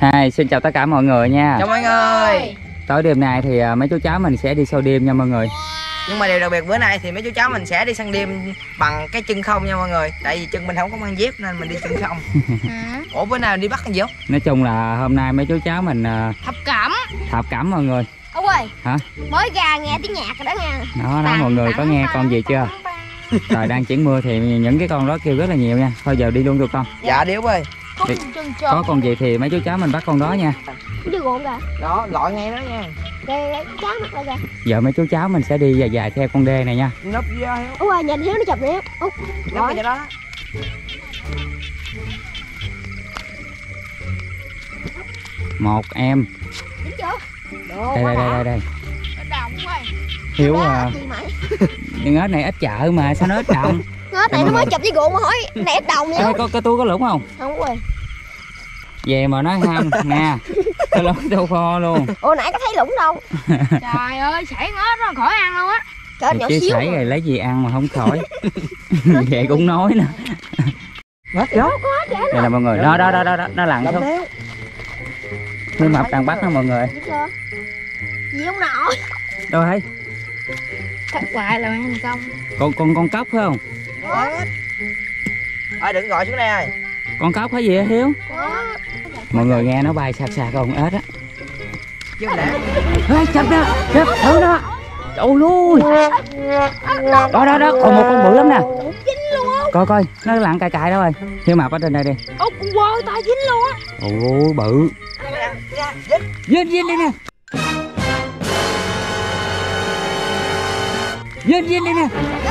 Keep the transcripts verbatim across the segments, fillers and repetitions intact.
Hi, xin chào tất cả mọi người nha. Chào mọi người. Tối đêm nay thì mấy chú cháu mình sẽ đi sâu đêm nha mọi người. Nhưng mà điều đặc biệt bữa nay thì mấy chú cháu mình sẽ đi săn đêm bằng cái chân không nha mọi người. Tại vì chân mình không có mang dép nên mình đi chân không. Ủa bữa nào đi bắt cái gì không? Nói chung là hôm nay mấy chú cháu mình thập cẩm. Thập cẩm mọi người. Ông ơi. Hả? Mới ra nghe tiếng nhạc rồi đó nha. Đó đó mọi người có nghe con gì chưa? Trời đang chuyển mưa thì những cái con đó kêu rất là nhiều nha. Thôi giờ đi luôn được con. Dạ điếu ơi. Thì, có con gì thì mấy chú cháu mình bắt con đó nha. Chứ gọn kìa. Đó, gọi ngay đó nha. Đây, chá mắt lại kìa. Giờ mấy chú cháu mình sẽ đi dài dài theo con đê này nha. Nấp ra Hiếu. Ủa ơi, nhìn Hiếu nó chụp nè. Út. Nấp ra đó. Một em. Dính chưa? Đây đây đây đây đây. Đồng quá. Hiếu à. Ngớt này ít chợ mà sao nó ít đồng. Ngớt này nó mới chụp với gụi mà hỏi này ít đồng nha. Có cái túi có lũng không? Không quên. Về mà nói không nha. Cái lũng đâu kho luôn. Ủa nãy có thấy lũng đâu. Trời ơi, sảy ngớt nó khỏi ăn luôn á. Trời nhỏ chứ xíu. sảy rồi lấy gì ăn mà không khỏi. Vậy cũng nói nè. Hết rồi. Đây là mọi người. Đó đó đó đó, nó lặn xuống. Hiếu mập đang bắt nó mọi người. Gì không nọ. Đâu thấy? Thất bại là thành công. Con con con cóc phải không? Ơi đừng gọi xuống đây ơi. Con cóc hay gì á Hiếu? Mọi người nghe nó bay sạc sạc con ếch á. Chứ lẽ. Ê, chụp đó, chụp thử nó. Ôi lui. Đó đó đó, còn một con bự lắm nè. Coi coi, nó lặn cài cài đâu rồi. Hiếu mập ở trên đây đi. Ô, con quơ tay dính luôn á. Ôi bự. Dính dính đi nè. Dính dính đi nè.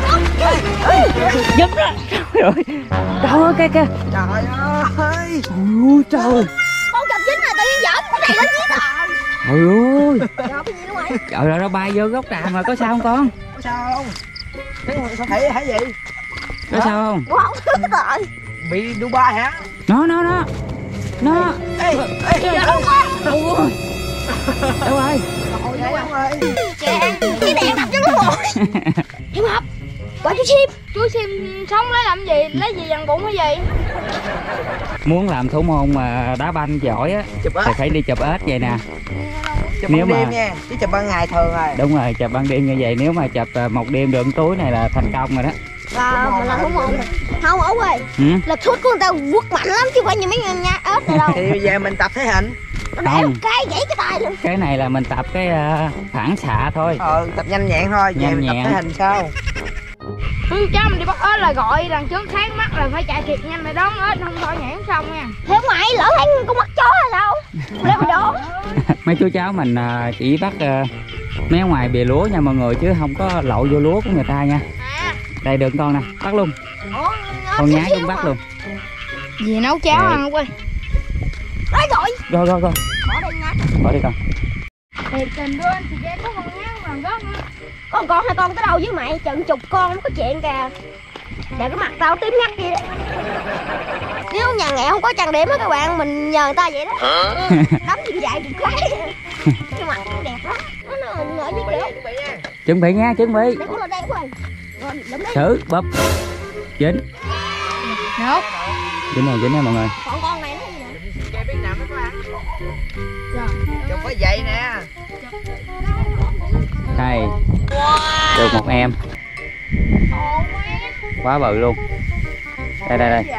Dính đó. Trời ơi. Đâu ơi kìa kìa. Trời ơi. Ôi trời. Con chụp dính này tự nhiên giỡn cái này lên dính à. Trời ơi. Rồi cái gì luôn rồi. Trời ơi nó bay vô gốc tràm mà có sao không con? Có sao không? Thấy sao thấy thấy gì? Có sao không? Wow, rồi. Bị Dubai hả? Nó nó nó. Nó. Ê, ê, đâu rồi? Đâu rồi? Chà, cái đèn đập cho nó rồi. Hiếu mập. Gọi chú Sim. Chú Sim sống lấy làm gì? Lấy gì dằn bụng hay gì? Muốn làm thủ môn mà đá banh giỏi á chụp thì phải đi chụp ếch vậy nè. Chụp Nếu ban đêm mà- nha, chứ chụp ban ngày thường rồi. Đúng rồi, chụp ban đêm như vậy. Nếu mà chụp à, một đêm được túi này là thành công rồi đó. Và mình làm thủ môn. Không Út ơi. Ừ? Lực sút của người ta quất mạnh lắm chứ không phải như mấy người nha ếch này đâu. Thì bây giờ mình tập thể hình. Nó để Không. một cái gãy cái tay luôn. Cái này là mình tập cái à, phản xạ thôi. Ờ, tập nhanh nhẹn thôi, về Nhanh mình tập nhẹn. thể hình sao? Ừ, cho mình đi bắt ếch là gọi đằng trước sáng mắt là phải chạy thiệt nhanh để đón ếch, không thôi nhảy không xong nha. Thế mày lỡ thấy con mắt chó hay sao? Để mình đổ. Mấy chú cháu mình à, chỉ bắt à, mé ngoài bìa lúa nha mọi người, chứ không có lậu vô lúa của người ta nha. À. Đây được con nè, bắt luôn. Ủa, Con nhái cũng bắt luôn. Gì nấu cháo Rồi. ăn quên. Đấy rồi. Rồi rồi rồi. Bỏ đây nha. Bỏ đi con. Thiệt tình đưa anh thì em có con ngán bằng gốc nữa. Con con hai con tới đâu với mày? Chừng chục con nó có chuyện kìa. Để cái mặt tao tím ngắt vậy đó. Nếu nhà nghèo không có trang điểm á các bạn, mình nhờ người ta vậy đó. Đấm chừng dài chừng cái. Cái mặt nó đẹp lắm. Nó nó ngợi như cái Chuẩn bị nha. Chuẩn bị nha, chuẩn bị. để con lên đây của anh. Rồi lụm đi. Thử bóp. Dính. Nốt. Dính này, dính này mọi người. Còn con này nó gì nè. Chơi biết nào mới có ăn. Rồi. Chụp phải vậy nè. Đây. Được một em. Quá bự luôn. Đây đây đây.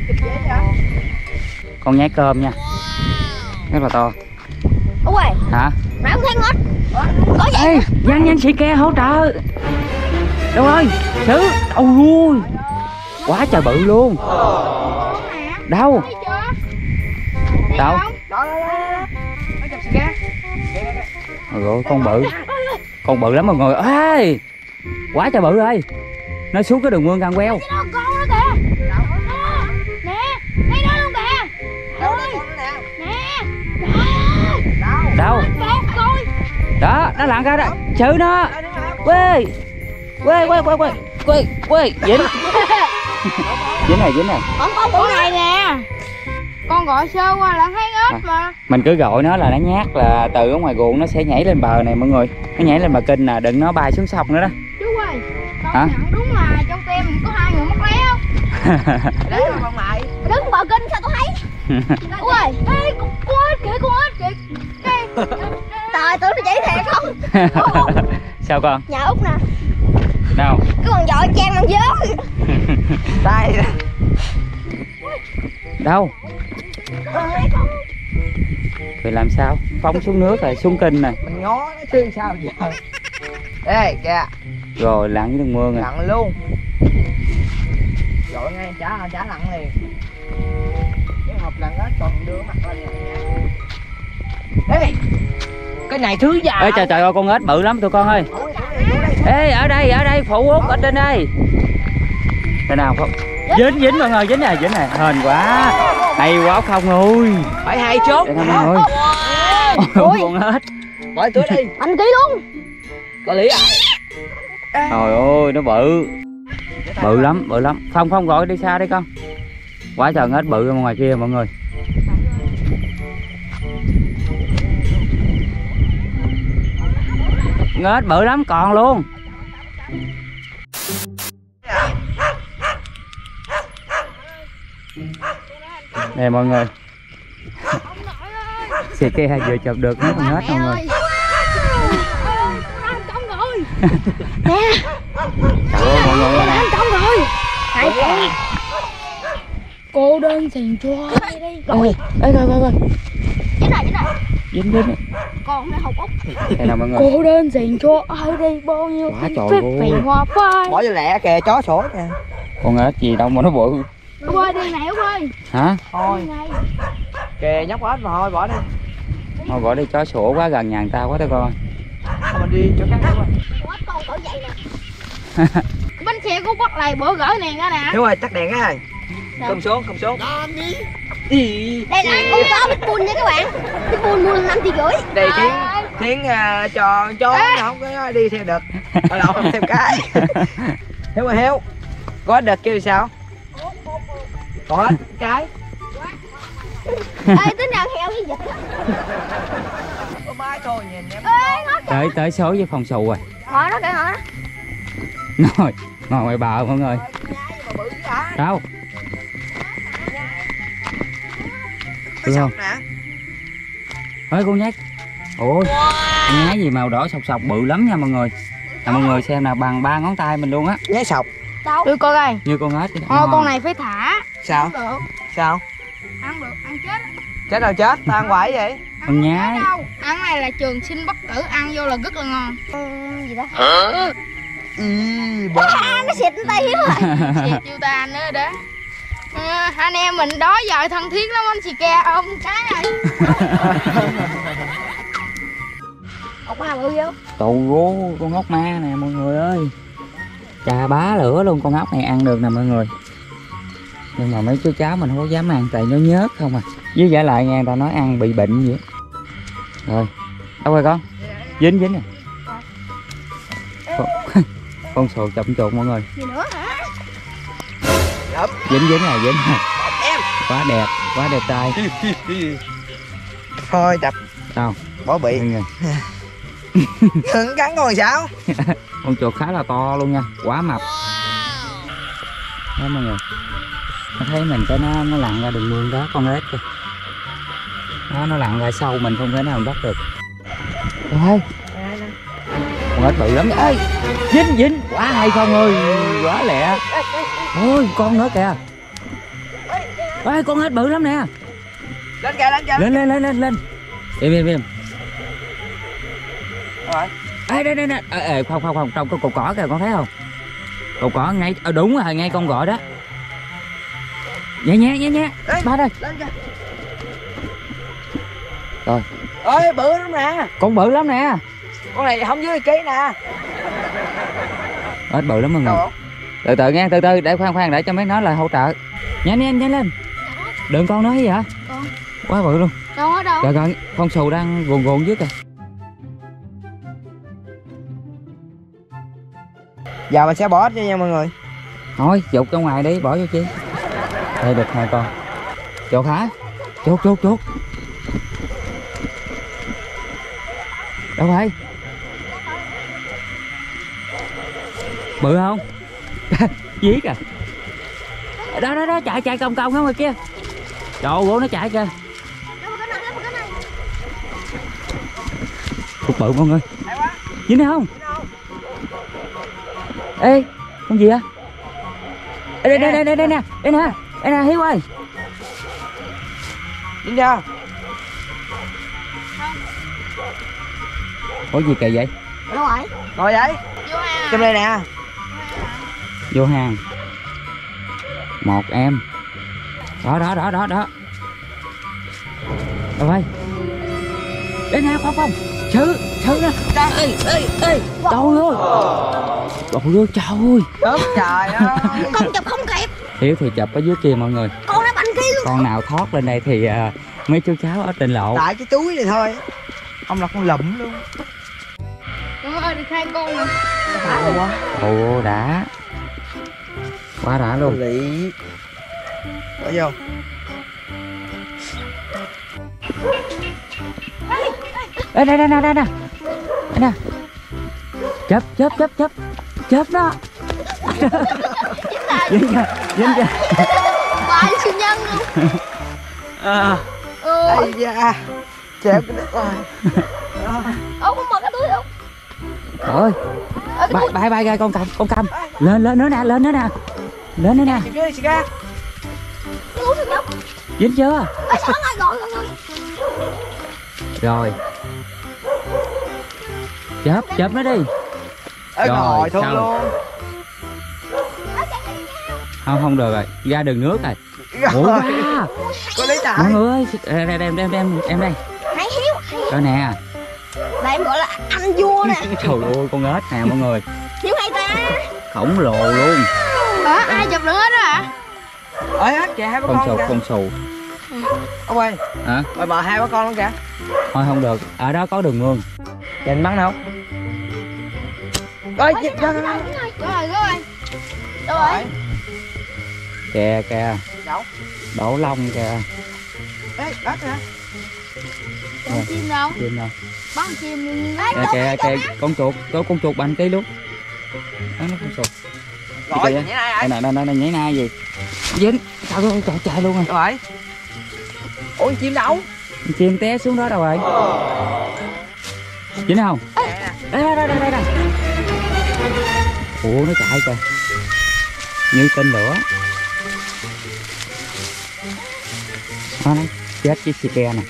Con nhái cơm nha. Rất là to. Ủa ơi, Hả? nãy không thấy ngót. Có vậy. Ê, nhanh nhanh xì ke hỗ trợ. Đâu ơi? Xử. Ôi ui. Quá trời bự luôn. Đâu? Thấy chưa? Đâu? Đó đó đó. Nó chụp xì ke. Ôi ôi, con bự. Con bự lắm mọi người. Ê. Quá trời bự ơi. Nó xuống cái đường mương Cam Queo. Cái đó con đó kìa. Đó. Nè, thấy đó luôn kìa. Đâu đây? Nè. Nè. Trời ơi. Đâu? Đâu? Con coi. Đó, nó lặn ra đó. Xử nó. Quê. Quê quê quê quê. Quê quê. Dính. Dính này, dính này. Con con bự Con này. này nè. Con gọi sơ qua là thấy ếch mà. Mình cứ gọi nó là nó nhát, là từ ở ngoài ruộng nó sẽ nhảy lên bờ này mọi người. Nó nhảy lên bờ kinh nè, đừng nó bay xuống sông nữa đó. Chú ơi, công Hả? nhận đúng là trong tem mình có hai người mất léo. Đấy con mày. Đứng bờ kinh sao tôi thấy. Ui, ê con con Trời, tôi nó chỉ thiệt không? Sao con? Nhà Út nè. Đâu? Cái con dội trang bằng dớn. Đây. Đâu? Thì làm sao? Phóng xuống nước rồi, xuống kinh nè. Mình ngó nó chứ sao giờ. Ê kìa. Rồi lặn với nước mưa rồi. Lặn luôn. Dội ngay trả trả lặn liền. Cái hộp lặn đó còn đưa mặt lên nè. Ê. Cái này thứ già. Ê trời trời ơi, con ếch bự lắm tụi con ơi. Ê ở đây, ở đây, phụ út ở trên đây. Thế nào không? Dính dính mọi người, dính nè, dính nè. Hên quá. Hay quá không ơi. Phải hai chốt. Để mọi người. Ôi con ếch. Bỏ túi đi. Anh ký luôn. Có lý à? Trời ơi nó bự. Bự lắm, bự lắm. Không không gọi đi xa đi con. Quá trời ếch bự ở ngoài kia mọi người. Ếch bự lắm còn luôn. Nè mọi người. Xì kia vừa chụp được mấy con ếch mọi người. Nè. Trời ơi mọi người nè. Anh trống rồi. Hai con. Cô đơn xìn chua đi. Ôi, ê coi coi coi. Dính này, dính này. Dính dính. Con này hột Út. Đây nào mọi người. Cô đơn xìn chua ai đây bao nhiêu Quá trời phép ơi. phèn hoa phai. Bỏ vô lẹ kìa, chó sổ kìa. Con ếch gì đâu mà nó bự. Út ơi đi này Út ơi. Hả? Thôi. Kìa nhóc ếch mà thôi bỏ đi. Thôi bỏ đi, chó sủa quá gần nhà người ta quá đó con. Thôi mình đi chỗ khác đúng rồi. Ếch con cỡ vậy nè. Bánh xe của Bắc này bữa gửi nè cả nè. Đúng rồi, tắt đèn á. Cầm xuống, cầm xuống. Đi. Đây là con chó Pitbull nha các bạn. Pitbull mua năm tỷ rưỡi. Đây Thiến, Thiến uh, cho chó nó không có đi theo được. Ở đâu không theo cái. Hiếu ơi Hiếu. Có đợt kêu sao? Có hết cái. Ê tính ăn heo với vịt. Có mai thôi nhìn em. Ê nó kìa. Tới tới số với phòng xù rồi. Ngồi nó kìa ngồi nó. Ngồi, ngồi ngoài bờ mọi người. Đâu? Cái sọc nè. Ơi con nhát. Ôi, con nhái gì màu đỏ sọc sọc bự lắm nha mọi người. À, mọi người xem nào, bằng ba ngón tay mình luôn á. Nhái sọc. Đâu? Đưa con ơi. Như con ếch. Thôi con này phải thả. Sao? Ăn được. Sao? Ăn được, ăn chết. Chết đâu chết, tao ăn quẩy vậy? Con nhái. Đâu. Ăn này là trường sinh bất tử, ăn vô là rất là ngon. Ừ, gì đó? Ừ. Ý, bớt. À, nó xịt tay Hiếu rồi. Xịt chiêu ta nữa đó. À, anh em mình đó giờ thân thiết lắm anh xì ke ôm cái này. Ốc ma bự vô. Tù rô, con ốc ma nè mọi người ơi. Chà bá lửa luôn, con ốc này ăn được nè mọi người. Nhưng mà mấy chú cháu mình không có dám ăn tại nó nhớt không à. Với giả lại nghe người ta nói ăn bị bệnh gì á. Rồi, đâu rồi con? Dính dính nè. Con, con sồ chậm chuột mọi người. Gì nữa hả? Lắm. Dính dính này, dính này. Em. Quá đẹp, quá đẹp trai. Thôi đập. Sao? Bỏ bị. Mọi người. Hứng cắn con sao? Con chuột khá là to luôn nha, quá mập. Đó mọi người. Nó thấy mình cái nó nó lặn ra đường mương đó, con ếch kìa. Nó nó lặn ra sâu mình không thể nào bắt được. Rồi. Con ếch bự lắm. Ê, dính dính, quá hay không ơi, quá lẹ. Ôi con nữa kìa. Ê con ếch bự lắm nè. Lên kìa, lên kìa. Lên lên lên lên lên. Im im im. Rồi. Ê đây đây đây. Ê, ê không không không, trong cái cột cỏ kìa con thấy không? Cột cỏ ngay, à, đúng rồi ngay con gọi đó. Nhẹ nhẹ nhẹ nhẹ. Ba đây. Lên kìa. Rồi. Ơi bự lắm nè. Con bự lắm nè. Con này không dưới ký nè. Ếch bự lắm mọi người. Đâu? Từ từ nghe, từ từ để khoan khoan để cho mấy nó là hỗ trợ. Nhanh nhanh nhanh lên. Đừng con nói gì vậy? Con. Quá bự luôn. Đâu ở đâu? Trời ơi, con xù đang gồn gồn dưới kìa. Giờ mình sẽ bỏ cho nha mọi người. Thôi dục ra ngoài đi, bỏ vô chi. Đây được hai con. Chuột hả? Chuột chuột chuột. Đâu rồi? Bự không? Dí kìa. Đó đó đó, chạy chạy cong cong không rồi kia. Trời ơi nó chạy kìa. cục bự mọi người. Dính không? Ê, con gì á? Ê, đây, đây, đây, đây, đây nè, đây nè, đây nè, Hiếu ơi. Dính chưa? Ủa gì kỳ vậy? Đâu rồi? Ngồi vậy. Trong đây nè. Vô hàng. Một em. Đó, đó, đó, đó, đó. Rồi. Đây nè, không, không. Chứ, chứ nè. Ê, ê, ê. Trời ơi. Trời ơi, trời ơi. Ớp trời ơi. Con chụp không kịp. Hiếu thì chụp ở dưới kia mọi người. Con nó banh kia luôn. Con nào thoát lên đây thì uh, mấy chú cháu ở trên lộ. Tại cái túi này thôi. Ông là con lụm luôn. Trời ơi, được hai con mà. Ồ, đã. Quá đã luôn. Lị. Bỏ vô. Ê, đây, đây, đây, đây nè. Đây nè. Chớp, chớp, chớp, chớp. Chớp đó. Dính chưa? Dính chưa? Bà siêu nhân luôn. À. Ừ. Ây da. Chẹp cái đất rồi. Ô, không mở cái túi không? Ôi. Bay, bay, bay ra con cầm, con cầm. Lên, lên nữa nè, lên nữa nè. Lên nữa nè. Chịu chưa, chị ca. Uống siêu nhân. Dính chưa? Ê, sao rồi, rồi, rồi, rồi. Rồi. Chớp, chớp nó đi. Ê, Rồi, ngồi thôi xong. luôn. Không, không được rồi. Ra đường nước rồi. Ủa Rồi. quá. Có lấy Mọi tài. người ơi, đem, đem, đem, đem, em đây. Hãy Hiếu, hãy Rồi nè. Đây em gọi là anh vua nè. Trời ơi, con ếch nè mọi người. Hiếu hay ta. Khổng lồ luôn. Hả? Ai chụp được hết đó hả? Ơi hết kìa, hai bác Con con sù, kìa. con sù. Ông ơi, Hả? mời bờ hai bác con luôn kìa. Thôi không được, ở đó có đường mương. Nhìn bắn đâu? Ơi, gì- ra, ra, ra. Rồi, rồi, rồi. Đâu rồi? Kìa, kìa. Đâu? Đổ lông kìa. Ê, đất hả? Con chim đâu? Chim đâu? Bắn chim luôn. Kìa, kìa, kìa, con chuột, có con chuột bành tí luôn. Đó, nó con chuột. Gọi kìa. gì này Đây ai? nè, đây nè, đây nhảy nai gì? Dính. Sao con chạy chạy luôn rồi. Đâu rồi? Ủa chim đâu? Con chim té xuống đó đâu rồi? Dính không? Nè nè. Đây, đây, đây, đây, đây. Ủa, nó chạy kìa. Như tên lửa. Đó này, chết cái xì ke nè.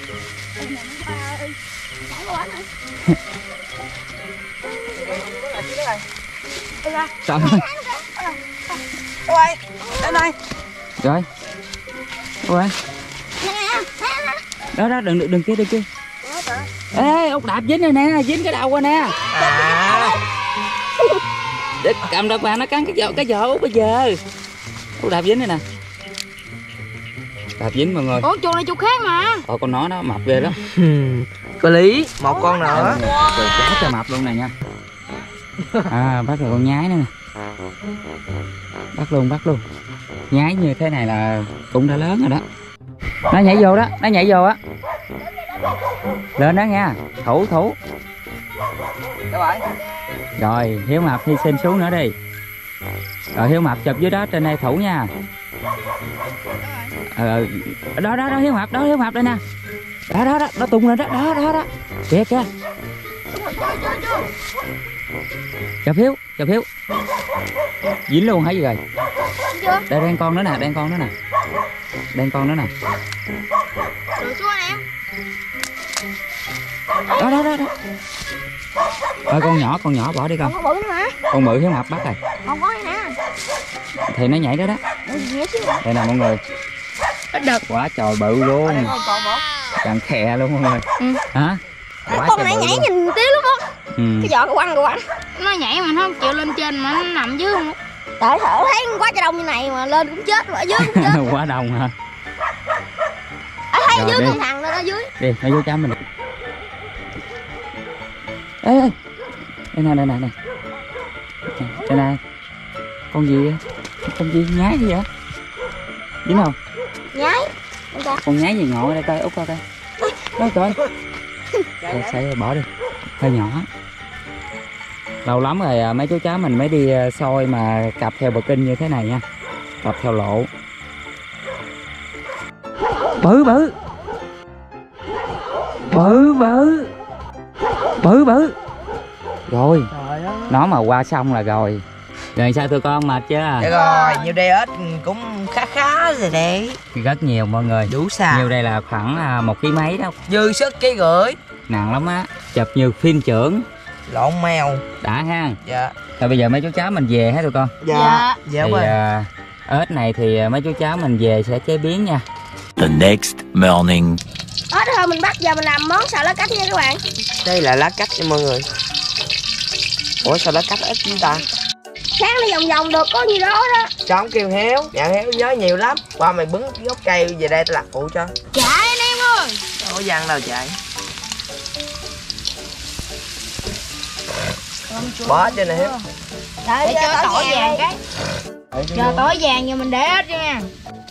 Trời ơi. Đâu rồi? Đến đây. Rồi. Ủa. Nè, nè, nè. Đó đó, đừng đừng đừng kia đừng kia. Ê, ốc đạp dính rồi nè, dính cái đầu rồi nè. À. Để cầm đợt bà nó cắn cái vỏ cái vỏ bây giờ. Ốc đạp dính rồi nè. Đạp dính mọi người. Ủa, chuột này chuột khác mà. Ồ, con nó nó mập ghê lắm. Có lý, một con nữa. Trời, quá trời mập luôn này nha. À, bắt được con nhái nữa nè. Bắt luôn, bắt luôn. Nhái như thế này là cũng đã lớn rồi đó. Nó nhảy vô đó, nó nhảy vô á. Lên đó nha, thủ thủ. Đâu rồi? Rồi, Hiếu Mập hy sinh xuống nữa đi. Rồi Hiếu Mập chụp dưới đó, trên đây thủ nha. Ờ, đó đó đó Hiếu Mập, đó Hiếu Mập đây nè. Đó đó đó, nó tung lên đó, đó đó đó. Kìa kìa. Chụp Hiếu, chụp Hiếu. Dính luôn thấy gì rồi? Đây đang con nữa nè, đang con nữa nè. Đang con nữa nè. Rồi xuống anh em. Đó đó đó đó. Thôi con nhỏ, con nhỏ bỏ đi con. Con bự nữa mà. Con bự Hiếu Mập bắt rồi. Không có nè. Thì nó nhảy đó đó. Ủa gì vậy chứ? Đây nè mọi người. Ít đợt. Quá trời bự luôn. Đây con con một. Càng khè luôn mọi người. Ừ. Hả? Quá Con trời này bự nhảy luôn. nhìn tí lắm không? Ừ. Cái giỏ của anh của anh. Nó nhảy mà nó không chịu lên trên mà nó nằm dưới không. Trời sợ thấy quá trời đông như này mà lên cũng chết rồi, ở dưới cũng chết. Quá đông hả? Ở thấy Rồi, dưới đi. con thằng lên ở dưới. Đi, nó vô chăm mình. Ê, ê. Đây nè, đây nè, đây. Đây nè. Con gì vậy? Con gì nhái gì vậy? Dính không? Nhái. Con ta. Con nhái gì ngộ ở đây coi, út coi coi. Đó trời. Rồi, xài rồi, bỏ đi. Hơi nhỏ. Lâu lắm rồi à, mấy chú cháu mình mới đi à, soi mà cặp theo bờ kinh như thế này nha. Cặp theo lộ. Bự bự. Bự bự. Bự bự. Rồi, Trời ơi. nó mà qua xong là rồi. Rồi sao tụi con mệt chưa? Dạ rồi, nhiêu đây ếch cũng khá khá rồi đấy. Rất nhiều mọi người. Đủ xà. Nhiều đây là khoảng à, một ký mấy đó. Dư sức ký gửi. Nặng lắm á. Chụp nhiều phim trưởng. Lộn mèo. Đã ha. Dạ. Rồi bây giờ mấy chú cháu mình về hả tụi con? Dạ. Dạ Thì ơi. à, ếch này thì mấy chú cháu mình về sẽ chế biến nha. The next morning. Ếch thôi mình bắt giờ mình làm món xào lá cách nha các bạn. Đây là lá cách nha mọi người. Ủa sao lá cách ít chúng ta? Sáng nó vòng vòng được có gì đó đó. Cháu kêu héo, dạ héo nhớ nhiều lắm. Qua mày bứng cái gốc cây về đây tao lặt phụ cho. Chạy anh em ơi. Đâu có gian đâu chạy. Bỏ trên này héo. Để cho tỏi vàng cái. Cho tỏi vàng rồi mình để hết cho nha.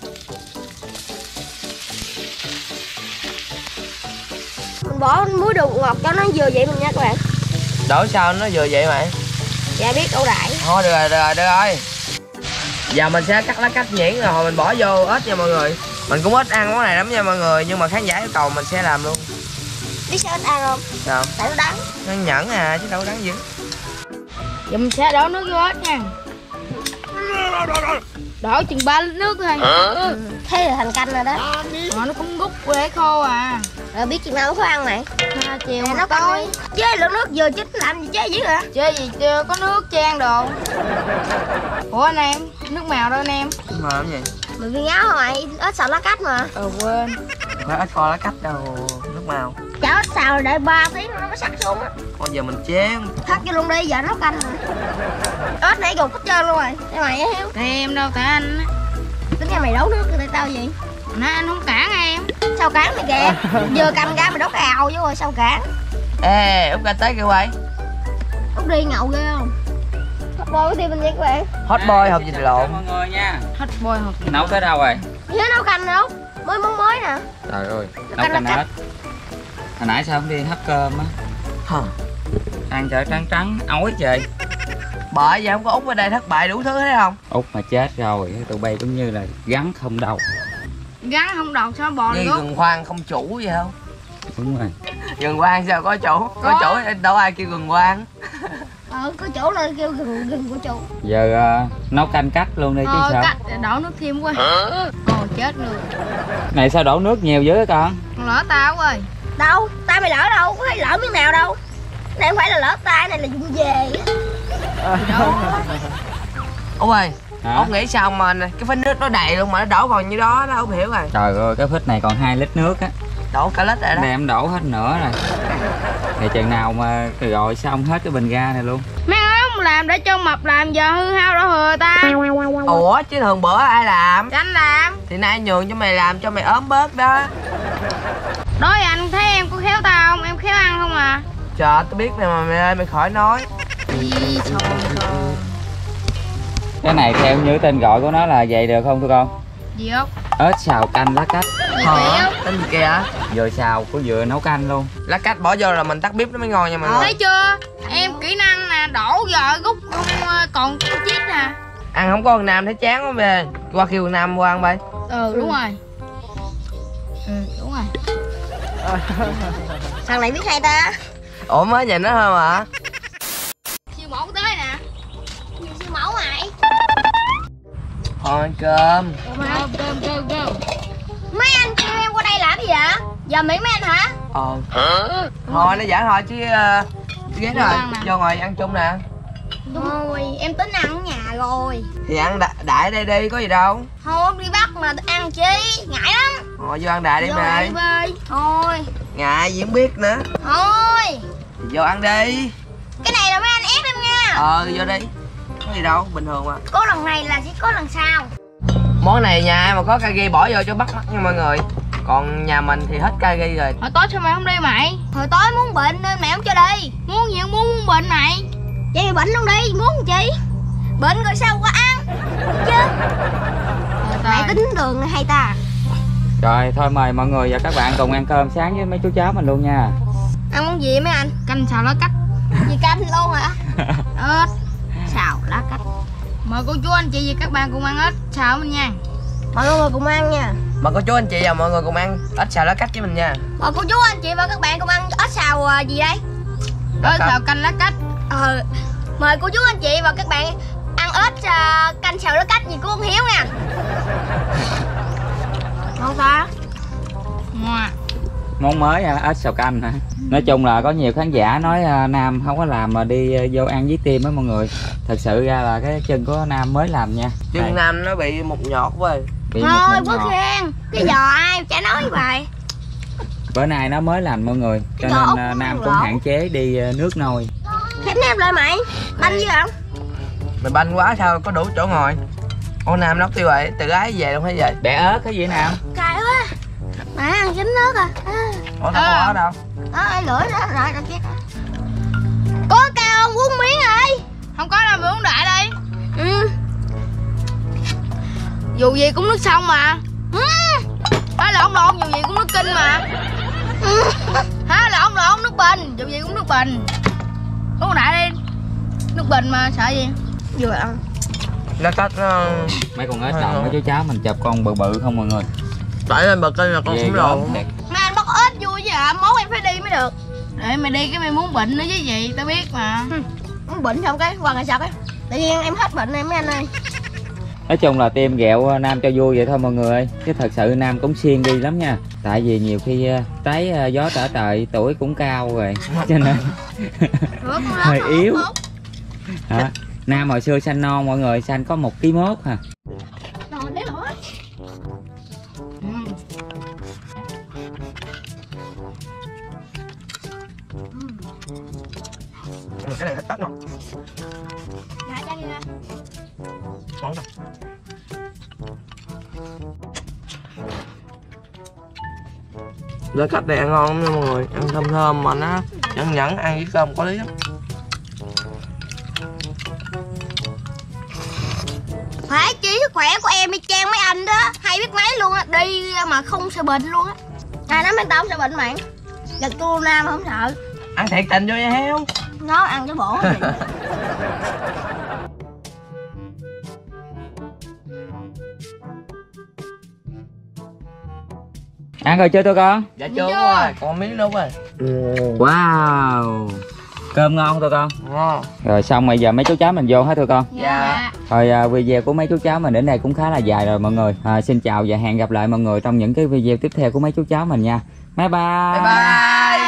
Mình bỏ muối đồ ngọt cho nó vừa vậy mình nha các bạn. Đổ sao nó vừa vậy mày? Dạ biết ưu đại. Thôi được rồi, được rồi, được rồi. Giờ mình sẽ cắt lá cách nhuyễn rồi hồi mình bỏ vô ếch nha mọi người. Mình cũng ít ăn món này lắm nha mọi người, nhưng mà khán giả yêu cầu mình sẽ làm luôn. Biết sao ít ăn không? Sao? Tại nó đắng. Nó nhẫn à chứ đâu đắng dữ. Giờ mình sẽ đổ nước vô hết nha. Đổ chừng ba lít nước thôi. Ừ. Thế là thành canh rồi đó. Mà nó cũng rút để khô à. Rồi biết chừng nào có ăn mày. À, chiều Nè, một nó tối. tối. Chế lượng nước vừa chín làm gì chế dữ hả? Chơi gì chưa có nước chan đồ. Ủa anh em, nước màu đâu anh em? Mà làm gì? Mình viên ngáo mày, ếch xào lá cách mà. Ờ quên. Phải ếch kho lá cách đâu, nước màu. Chảo ếch xào đợi ba tiếng nó mới sắc xuống á. Còn giờ mình chế. Thắt vô luôn đi, giờ nấu canh rồi. Ếch nãy gục hết trơn luôn rồi. Để mày á Hiếu. Tại em đâu tại anh á. Tính ra mày đấu nước tại tao gì? Nãy anh không cản em. Sao cản mày kìa? Vừa cầm ra mày đốt cái ào vô rồi sao cản? Ê, Út ra tới kìa quay. Út đi ngầu ghê không? Hot boy của team mình nha các bạn. Hot boy hộp vịt lộn. Mọi người nha. Hot boy hộp. Nấu tới đâu rồi? Nhớ nấu canh đâu? Mới món mới nè. Trời ơi. Nấu canh canh lá ếch. Hồi nãy sao không đi hấp cơm á? Hả? Ăn chợ trắng trắng, ói trời. Bởi vậy không có Út ở đây thất bại đủ thứ thấy không? Út mà chết rồi, tụi bay cũng như là gắn không đầu. Gắn không đọt sao bò Như được. gừng khoan không chủ vậy không? Đúng rồi. Gừng khoan sao có chủ? Có, Có. chủ đâu ai kêu gừng khoan. Ờ, có chỗ là kêu gừng gừng của chủ. Giờ uh, nấu canh cách luôn đi chứ Ờ, sao? cắt đổ nước thêm quá. Ồ chết luôn. Này sao đổ nước nhiều dữ hả con? Con lỡ tao ơi. Đâu? Tay mày lỡ đâu? Có thấy lỡ miếng nào đâu? Này không phải là lỡ tay, này là dùng về. Út ơi, Hả? Út nghĩ sao mà cái phích nước nó đầy luôn mà nó đổ còn như đó đó, Út hiểu rồi. Trời ơi, cái phích này còn hai lít nước á. Đổ cả lít rồi đó. Này em đổ hết nữa rồi. Thì chừng nào mà rồi xong hết cái bình ga này luôn. Mấy ông làm để cho mập làm giờ hư hao đổ thừa ta. Ủa chứ thường bữa ai làm? Anh làm. Thì nay nhường cho mày làm cho mày ốm bớt đó. Đối anh thấy em có khéo tao không? Em khéo ăn không à? Trời tao biết nè mà mày ơi mày khỏi nói. Gì trời trời. Cái này theo như tên gọi của nó là vậy được không tụi con? Gì không? Ếch xào canh lá cách. Gì Hả? kiểu? Tên gì kìa? Vừa xào cũng vừa nấu canh luôn. Lá cách bỏ vô là mình tắt bếp nó mới ngon nha mọi người. Thấy chưa? Em kỹ năng nè, đổ rồi rút không còn cái chít nè. Ăn không có con Nam thấy chán quá về. Qua kêu con Nam qua ăn bay. Ừ đúng rồi. Ừ đúng rồi. Thằng này biết hay ta. Ủa mới nhìn nó thôi mà. Siêu mẫu tới nè. Gì siêu mẫu mày? Thôi ăn cơm. Cơm cơm cơm cơm. Mấy anh kêu em qua đây làm gì vậy? Giờ miễn mấy anh hả? Ờ. Thôi nó giả thôi chứ uh, ghét rồi. ăn nè. Vô ngồi ăn chung nè. Thôi em tính ăn ở nhà rồi. Thì ăn đại, đại đây đi có gì đâu. Thôi đi bắt mà ăn chi, ngại lắm. Ngồi vô ăn đại đi Vô mày. đi bơi. Thôi. Ngại gì không biết nữa. Thôi. Thì vô ăn đi. Cái này là mấy anh ép em nha. Ờ vô đi. Có gì đâu, bình thường mà. Có lần này là chỉ có lần sau. Món này nhà ai mà có cà ri bỏ vô cho bắt mắt nha mọi người. Còn nhà mình thì hết cà ri rồi. Hồi tối sao mày không đi mày? Hồi tối muốn bệnh nên mẹ không cho đi. Muốn gì muốn muốn bệnh mày? Vậy mày bệnh luôn đi, muốn chi? Bệnh rồi sao có ăn chứ? Mày tính đường này hay ta. Rồi thôi mời mọi người và các bạn cùng ăn cơm sáng với mấy chú cháu mình luôn nha. Ăn món gì mấy anh? Canh xào lá cách. Gì canh luôn hả? Ếch. Xào lá cách. Mời cô chú anh chị và các bạn cùng ăn ếch xào mình nha. Mọi người cùng ăn nha. Mà cô chú anh chị và mọi người cùng ăn ếch xào lá cách với mình nha. Mời cô chú anh chị và các bạn cùng ăn ếch xào à, gì đây? ớt xào canh lá cách. Ờ, mời cô chú anh chị và các bạn ăn ếch uh, canh xào lá cách gì của ông Hiếu nha. Ngon ta. Ngoà. Món mới hả? Ếch xào canh hả? Nói chung là có nhiều khán giả nói uh, Nam không có làm mà đi uh, vô ăn với tim á mọi người. Thật sự ra là cái chân của Nam mới làm nha. Chân Đây, Nam nó bị một nhọt quá. bị một Thôi mụn Quốc ngọt. Khang, cái giò ai chả nói với bài. Bữa nay nó mới lành mọi người, cho Cái giò nên ốc uh, Nam nó cũng lộn. hạn chế đi uh, nước nôi. Khánh em lại mày, banh gì không? Mày banh quá sao có đủ chỗ ngồi. Con Nam nấu tiêu vậy, tự ái về đâu phải về. Bẻ ớt cái gì Nam? Cay quá. Mà ăn chín nước à. À. Ủa tao À. có ở đâu. Đó, ai lưỡi đó, rồi rồi kia. Có cao không uống miếng ơi. Không có đâu, mày uống đại đây. Ừ. Dù gì cũng nước sông mà. Ừ. Hả lộn lộn, dù gì cũng nước kinh mà. Ừ. Hả lộn lộn, nước bình, dù gì cũng nước bình. Uống đại đi. Nước bình mà sợ gì. Vừa ăn. Nó cách nó... Mấy con ếch lộn mấy chú cháu mình chụp con bự bự không mọi người. Đẩy lên bật lên là con Ghê khủng gớm, long. đẹp. Mà anh bắt ếch vui vậy à, mốt em phải đi mới được. Để mày đi cái mày muốn bệnh nữa chứ gì, tao biết mà. Uống bệnh xong cái qua ngày sau cái tự nhiên em hết bệnh em mấy anh ơi. Nói chung là tim ghẹo Nam cho vui vậy thôi mọi người ơi. Chứ thật sự Nam cũng siêng đi lắm nha. Tại vì nhiều khi uh, tái uh, gió trở trời, tuổi cũng cao rồi. Cho nên hơi yếu. Hả? Nam hồi xưa xanh non mọi người, xanh có một ký mốt hả? Rồi để lửa. Cái này nó tắt rồi. Dạ cho đi ra. Ngon đâu. Lá cách này ăn ngon lắm nha mọi người. Ăn thơm thơm mà nó nhẫn nhẫn, ăn với cơm có lý lắm. Phải chỉ sức khỏe của em đi trang mấy anh đó hay biết mấy luôn á, đi mà không sợ bệnh luôn á. Ai nói mấy tao không sợ bệnh mày. Giật cô Nam mà không sợ. Ăn thiệt tình vô nha heo. Nó ăn cho bổ thì. Ăn rồi chưa tụi con? Dạ chưa rồi, còn miếng nữa rồi. Wow, cơm ngon tụi con. Ngon. Rồi xong bây giờ mấy chú cháu mình vô hết tụi con. Dạ. Rồi à, video của mấy chú cháu mình đến đây cũng khá là dài rồi mọi người. À, xin chào và hẹn gặp lại mọi người trong những cái video tiếp theo của mấy chú cháu mình nha. Bye bye. Bye bye.